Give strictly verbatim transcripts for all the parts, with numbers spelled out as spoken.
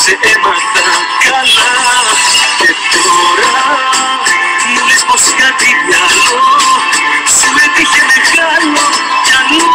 σε έμαθα καλά. Και τώρα μου λες πως κάτι άλλο σου έτυχε μεγάλο κι αλλού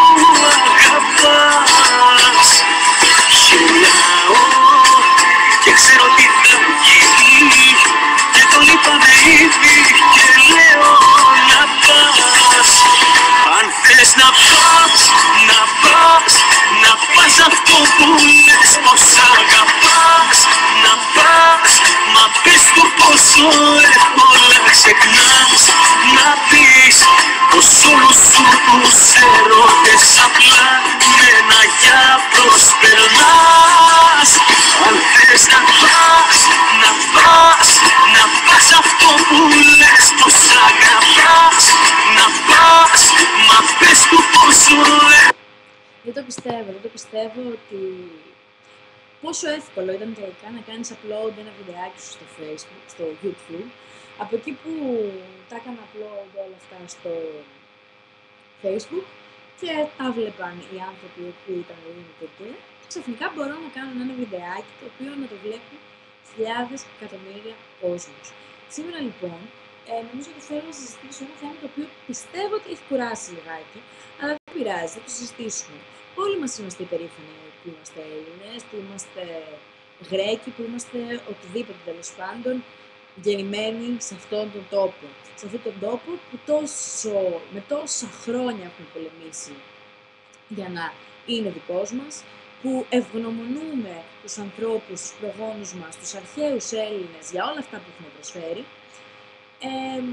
αγαπάς. Γελάω και ξέρω τι θα μου γίνει και το λείπαμε ήδη και λέω να πας. Αν θες να πας, να πας, να πας αυτό που λες πως αγαπάς. Να πας, μα πες του πόσο εύκολα ξεχνάς. Να πεις πως όλους σου τους έρωτες απλά με ένα για προσπερνάς. Αν θες να πας, να πας, να πας αυτό που λες πως αγαπάς. Να πας, μα πες του πόσο εύκολα. Δεν το πιστεύω, δεν το πιστεύω ότι πόσο εύκολο ήταν τελικά να κάνεις upload ένα βιντεάκι σου στο Facebook, στο YouTube, από εκεί που τα έκανα upload όλα αυτά στο Facebook και τα βλέπαν οι άνθρωποι που ήταν ελληνικοί και ξαφνικά μπορώ να κάνω ένα βιντεάκι το οποίο να το βλέπουν χιλιάδες, εκατομμύρια κόσμος. Σήμερα λοιπόν, ε, νομίζω ότι θέλω να συζητήσω ένα θέμα το οποίο πιστεύω ότι έχει κουράσει λιγάκι, αλλά δεν πειράζει, θα το συζητήσουμε. Όλοι μας είμαστε υπερήφανοι που είμαστε Έλληνες, που είμαστε Γρέκοι, που είμαστε οτιδήποτε τέλος πάντων γεννημένοι σε αυτόν τον τόπο. Σε αυτόν τον τόπο που τόσο, με τόσα χρόνια έχουμε πολεμήσει για να είναι δικός μας, που ευγνωμονούμε τους ανθρώπους, τους προγόνους μας, τους αρχαίους Έλληνες για όλα αυτά που έχουν προσφέρει. Ε,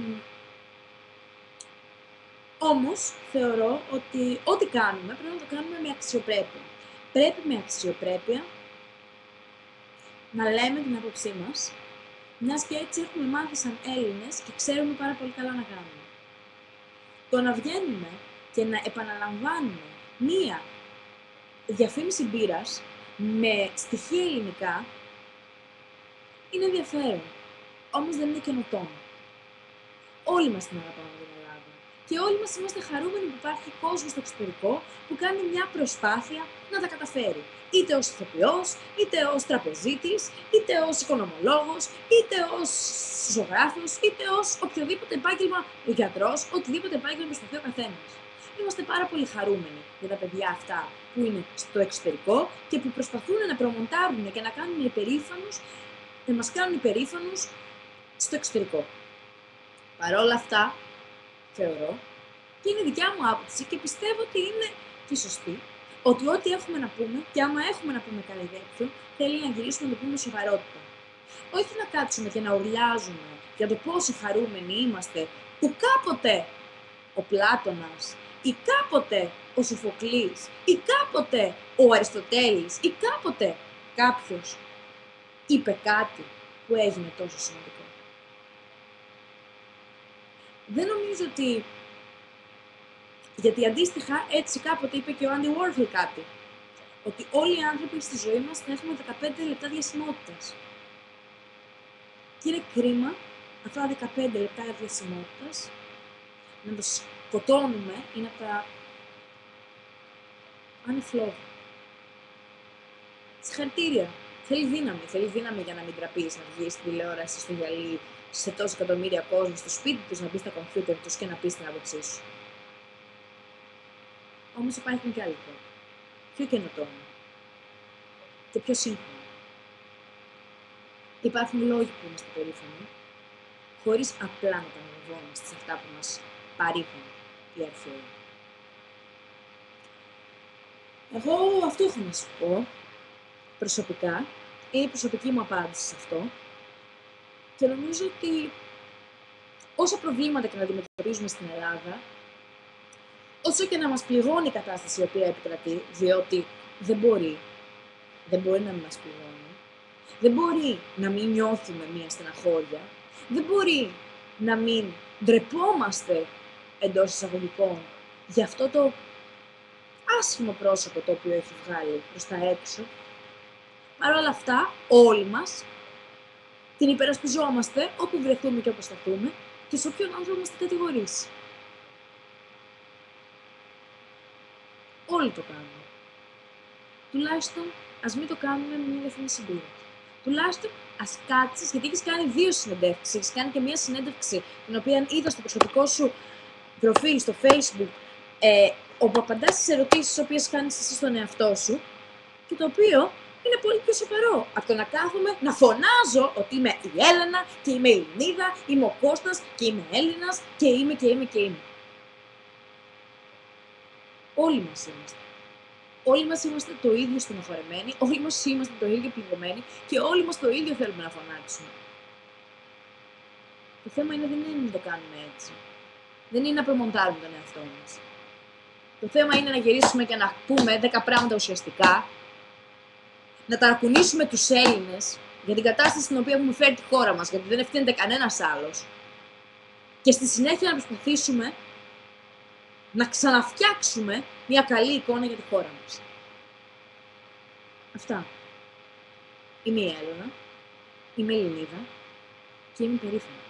Όμως, θεωρώ ότι ό,τι κάνουμε πρέπει να το κάνουμε με αξιοπρέπεια. Πρέπει με αξιοπρέπεια να λέμε την άποψή μας, μιας και έτσι έχουμε μάθει σαν Έλληνες και ξέρουμε πάρα πολύ καλά να κάνουμε. Το να βγαίνουμε και να επαναλαμβάνουμε μία διαφήμιση μπύρας με στοιχεία ελληνικά είναι ενδιαφέρον, όμως δεν είναι καινοτόμο. Όλοι μας την αγαπάμε την Ελλάδα. Και όλοι μας είμαστε χαρούμενοι που υπάρχει κόσμος στο εξωτερικό που κάνει μια προσπάθεια να τα καταφέρει. Είτε ως ηθοποιός, είτε ως τραπεζίτης, είτε ως οικονομολόγος, είτε ως ζωγράφος, είτε ως οποιοδήποτε επάγγελμα, ο γιατρός, οτιδήποτε επάγγελμα προσπαθεί ο καθένας. Είμαστε πάρα πολύ χαρούμενοι για τα παιδιά αυτά που είναι στο εξωτερικό και που προσπαθούν να προμοντάρουν και να κάνουν υπερήφανους, να μας κάνουν υπερήφανους στο εξωτερικό. Παρ' όλα αυτά, θεωρώ, και είναι δικιά μου άποψη και πιστεύω ότι είναι και σωστή, ότι ό,τι έχουμε να πούμε, και άμα έχουμε να πούμε κάτι τέτοιο, θέλει να γυρίσουμε να το πούμε σοβαρότητα. Όχι να κάτσουμε και να ουρλιάζουμε για το πόσο χαρούμενοι είμαστε που κάποτε ο Πλάτωνας ή κάποτε ο Σοφοκλής ή κάποτε ο Αριστοτέλης ή κάποτε κάποιος είπε κάτι που έγινε τόσο σημαντικό. Δεν νομίζω ότι... Γιατί αντίστοιχα έτσι κάποτε είπε και ο Άντι Βόρχολ κάτι. Ότι όλοι οι άνθρωποι στη ζωή μας θα έχουμε δεκαπέντε λεπτά διασημότητας. Και είναι κρίμα αυτά τα δεκαπέντε λεπτά διασημότητας να τα σκοτώνουμε ή να τα ανεφλόγω. Συγχαρητήρια. Θέλει δύναμη. Θέλει δύναμη για να μην τραπείς, να βγεις στη τηλεόραση, στο γυαλί, σε τόσα εκατομμύρια κόσμο, στο σπίτι τους, να μπεις στα κομπιούτερ τους και να πεις την άποψή σου. Όμως υπάρχουν και άλλοι τρόποι. Πιο καινοτόμοι. Και πιο σύγχρονοι. Υπάρχουν λόγοι που είμαστε περήφανοι, χωρίς απλά να τα αναβόμαστε σε αυτά που μας παρήχαν οι αρχαίοι. Εγώ αυτό έχω να σου πω, προσωπικά, είναι η προσωπική μου απάντηση σε αυτό και νομίζω ότι όσα προβλήματα και να αντιμετωπίζουμε στην Ελλάδα, όσο και να μας πληγώνει η κατάσταση η οποία επικρατεί, διότι δεν μπορεί, δεν μπορεί να μην μας πληγώνει, δεν μπορεί να μην νιώθουμε μία στεναχώρια, δεν μπορεί να μην ντρεπόμαστε εντός εισαγωγικών για αυτό το άσχημο πρόσωπο το οποίο έχει βγάλει προς τα έξω. Παρ' όλα αυτά, όλοι μας την υπερασπιζόμαστε όπου βρεθούμε και όπου σταθούμε και σε όποιον άνθρωπο μας την κατηγορήσει. Όλοι το κάνουμε. Τουλάχιστον, ας μην το κάνουμε με μια διαφήμιση μπύρα. τουλάχιστον ας κάτσεις, γιατί έχεις κάνει δύο συνεντεύξεις, έχεις κάνει και μία συνέντευξη, την οποία είδα στο προσωπικό σου προφίλ στο Facebook, ε, όπου απαντάς στις ερωτήσεις τις οποίες κάνεις εσύ στον εαυτό σου, και το οποίο είναι πολύ πιο σοβαρό από το να κάθομαι να φωνάζω ότι είμαι η Έλενα και είμαι η Ελληνίδα, είμαι ο Κώστας και είμαι Έλληνας και είμαι και είμαι και είμαι. Όλοι μας είμαστε. Όλοι μας είμαστε το ίδιο στενοχωρεμένοι, όλοι μας είμαστε το ίδιο πληγωμένοι και όλοι μας το ίδιο θέλουμε να φωνάξουμε. Το θέμα είναι, δεν είναι να το κάνουμε έτσι. Δεν είναι να προμοντάρουμε τον εαυτό μας. Το θέμα είναι να γυρίσουμε και να πούμε δέκα πράγματα ουσιαστικά, να ταρακουνήσουμε τους Έλληνες για την κατάσταση στην οποία έχουμε φέρει τη χώρα μας, γιατί δεν ευθύνεται κανένας άλλος, και στη συνέχεια να προσπαθήσουμε να ξαναφτιάξουμε μια καλή εικόνα για τη χώρα μας. Αυτά. Είμαι η Έλενα, είμαι Ελληνίδα και είμαι περήφανη.